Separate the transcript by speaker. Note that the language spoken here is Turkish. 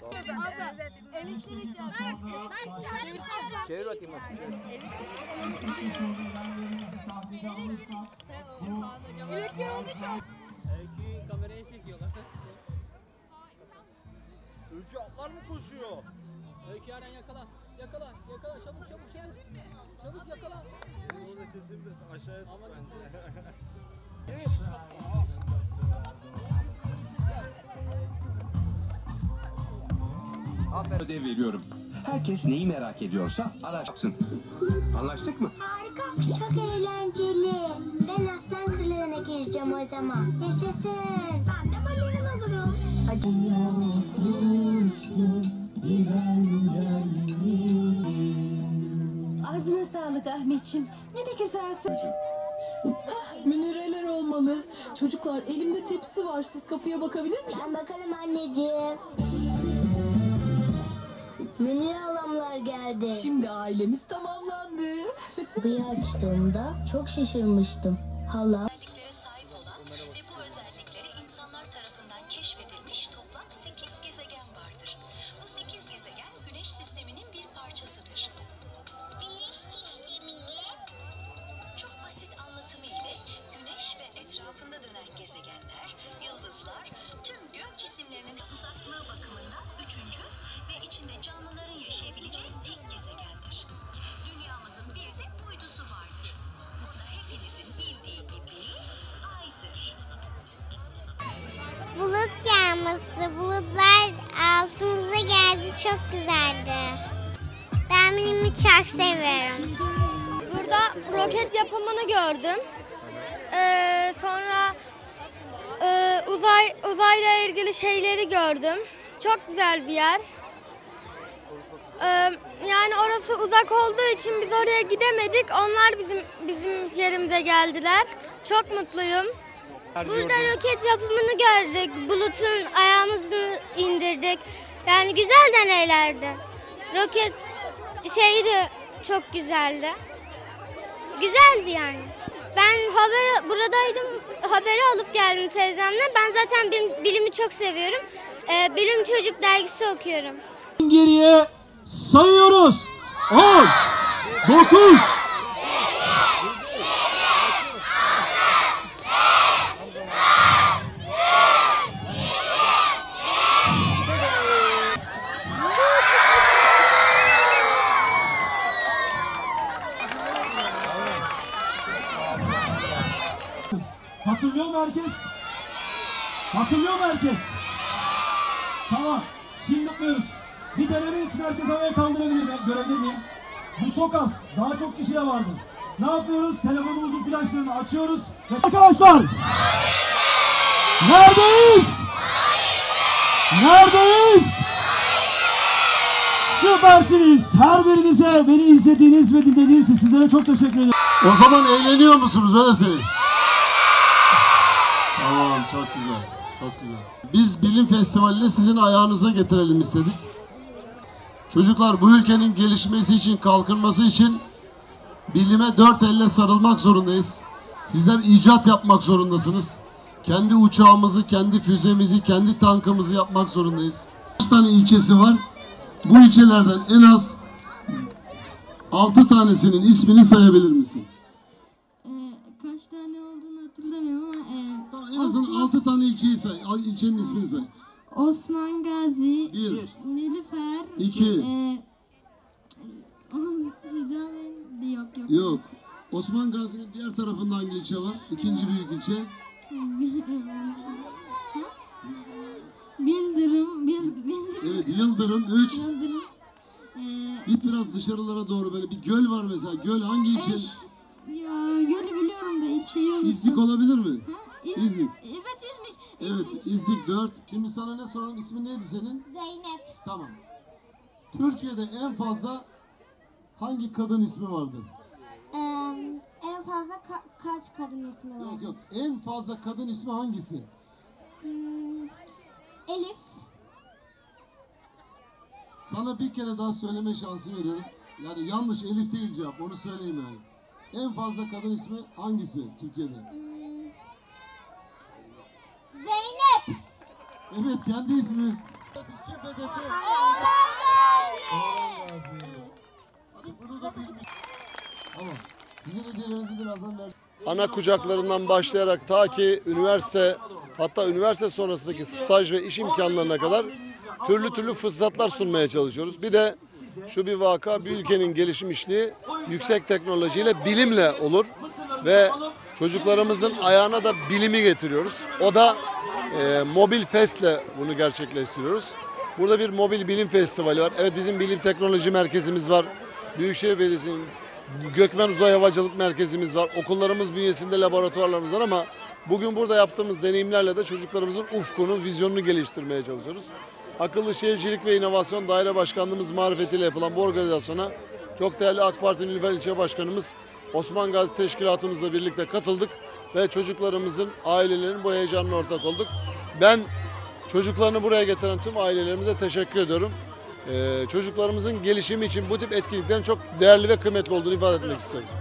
Speaker 1: Elektrik ya.
Speaker 2: Çevir bakayım nasıl çevir.
Speaker 1: Elektrik olduğu için.
Speaker 3: Öykü kameraya çekiyorlar.
Speaker 2: Öykü atlar mı koşuyor?
Speaker 3: Öykü Aren yakala. Yakala. Yakala. Çabuk çabuk çevir. Çabuk yakala.
Speaker 2: Burada kesilmesin aşağıya tut bence.
Speaker 3: Evet.
Speaker 4: Ödev veriyorum. Herkes neyi merak ediyorsa araştırsın. Anlaştık mı?
Speaker 5: Harika, çok eğlenceli. Ben aslan kılığına gireceğim o zaman. Yaşasın. Ben de balerin olurum.
Speaker 1: Ağzına sağlık Ahmetciğim. Ne de güzelsin.
Speaker 6: Minereller olmalı. Çocuklar elimde tepsi var. Siz kapıya bakabilir misiniz?
Speaker 5: Ben bakarım anneciğim. Münir halamlar geldi.
Speaker 6: Şimdi ailemiz tamamlandı.
Speaker 5: Kapıyı açtığımda çok şaşırmıştım. Hala.
Speaker 7: Özelliklere sahip olan ve bu özellikleri insanlar tarafından keşfedilmiş toplam 8 gezegen vardır. Bu 8 gezegen Güneş sisteminin bir parçasıdır. Güneş sistemi mi? Çok basit anlatımı ile Güneş ve etrafında dönen gezegenler, yıldızlar, tüm gök cisimlerinin uzaklığı bakımından üçüncü ve içinde canlıların yaşayabileceği tek gezegendir. Dünyamızın bir de uydusu vardır. O da hepinizin bildiği gibi Ay'dır.
Speaker 5: Bulut yağması, bulutlar altımıza geldi, çok güzeldi. Ben bilimi çok seviyorum.
Speaker 8: Burada roket yapımını gördüm. Sonra uzayla ilgili şeyleri gördüm. Çok güzel bir yer. Yani orası uzak olduğu için biz oraya gidemedik. Onlar bizim yerimize geldiler. Çok mutluyum. Burada roket yapımını gördük. Bulutun ayağımızı indirdik. Yani güzel deneylerdi. Roket şeyi de çok güzeldi. Güzeldi yani. Ben buradaydım, haberi alıp geldim teyzemle. Ben zaten bilimi çok seviyorum. Bilim Çocuk dergisi okuyorum.
Speaker 9: Geriye sayıyoruz. 10, 9, hatırlıyor mu herkes? Hatırlıyor mu herkes? Tamam. Şimdi yapıyoruz. Bir deneme için herkes havaya kaldırabilir mi? Görebilir miyim? Bu çok az. Daha çok kişi de vardır. Ne yapıyoruz? Telefonumuzun flaşlarını açıyoruz. Ve arkadaşlar! Neredeyiz? Neredeyiz? Süpersiniz. Her birinize beni izlediğiniz ve dinlediğiniz için sizlere çok teşekkür ederim.
Speaker 10: O zaman eğleniyor musunuz? Öyle söyleyeyim. Tamam, çok güzel. Çok güzel. Biz bilim festivalini sizin ayağınıza getirelim istedik. Çocuklar, bu ülkenin gelişmesi için, kalkınması için bilime dört elle sarılmak zorundayız. Sizler icat yapmak zorundasınız. Kendi uçağımızı, kendi füzemizi, kendi tankımızı yapmak zorundayız. Kaç tane ilçesi var? Bu ilçelerden en az 6 tanesinin ismini sayabilir misin?
Speaker 8: Kaç tane olduğunu hatırlamıyorum ama
Speaker 10: Tamam, en azından 6 tane ilçeyi say. İlçenin ismini say.
Speaker 8: Osman Gazi,
Speaker 10: 1,
Speaker 8: Nilüfer,
Speaker 10: 2, yok. Osman Gazi'nin diğer tarafında hangi ilçe var? İkinci büyük ilçe.
Speaker 8: Bildirim.
Speaker 10: Evet, Yıldırım. 3.
Speaker 8: Yıldırım.
Speaker 10: Git biraz dışarılara doğru, böyle bir göl var mesela. Göl hangi ilçe?
Speaker 8: Ya gölü biliyorum da ilçeyi unuttum.
Speaker 10: İznik olabilir mi?
Speaker 8: Ha?
Speaker 10: İznik.
Speaker 8: Evet İzmir.
Speaker 10: Evet, İznik 4. Şimdi sana ne soralım? İsmin neydi senin?
Speaker 5: Zeynep.
Speaker 10: Tamam. Türkiye'de en fazla hangi kadın ismi vardır?
Speaker 5: En fazla kaç kadın ismi var?
Speaker 10: Yok. En fazla kadın ismi hangisi?
Speaker 5: Elif.
Speaker 10: Sana bir kere daha söyleme şansı veriyorum. Yani yanlış, Elif değil cevap. Onu söyleyeyim yani. En fazla kadın ismi hangisi Türkiye'de?
Speaker 5: Zeynep.
Speaker 10: Evet, kendi ismi. Kim fethetti? ana kucaklarından başlayarak ta ki üniversite, hatta üniversite sonrasındaki staj ve iş imkanlarına kadar türlü fırsatlar sunmaya çalışıyoruz. Bir de şu bir vaka, bir ülkenin gelişmişliği yüksek teknolojiyle, bilimle olur ve çocuklarımızın ayağına da bilimi getiriyoruz. O da Mobil Fest'le bunu gerçekleştiriyoruz. Burada bir mobil bilim festivali var. Evet, bizim bilim teknoloji merkezimiz var. Büyükşehir Belediyesi'nin Gökmen Uzay Havacılık Merkezimiz var. Okullarımız bünyesinde laboratuvarlarımız var ama bugün burada yaptığımız deneyimlerle de çocuklarımızın ufkunu, vizyonunu geliştirmeye çalışıyoruz. Akıllı Şehircilik ve İnovasyon Daire Başkanlığımız marifetiyle yapılan bu organizasyona çok değerli AK Parti Nilüfer İlçe Başkanımız Osman Gazi Teşkilatımızla birlikte katıldık ve çocuklarımızın, ailelerinin bu heyecanına ortak olduk. Ben çocuklarını buraya getiren tüm ailelerimize teşekkür ediyorum. Çocuklarımızın gelişimi için bu tip etkinliklerin çok değerli ve kıymetli olduğunu ifade etmek istiyorum.